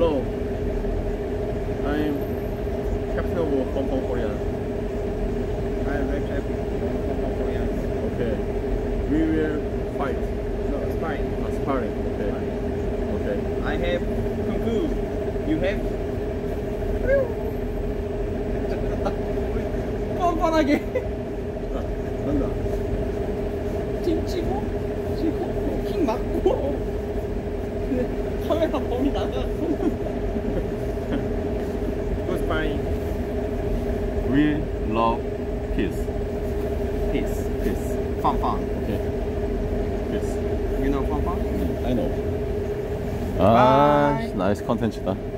Hello. I'm Captain of Hong Kong Korea. I'm very happy. Hong Kong Korean. Okay. We will fight. No, it's fine. Sparring. Okay. Okay. I have kung fu. You have? 뻔뻔하게. 난다. 팅 치고, 킥 맞고. 근데 카메라 범위 나가. Good sparring. We love peace. Peace. Peace. Fun. Okay. Peace. You know fun? I know. 아, 나이스 컨텐츠다.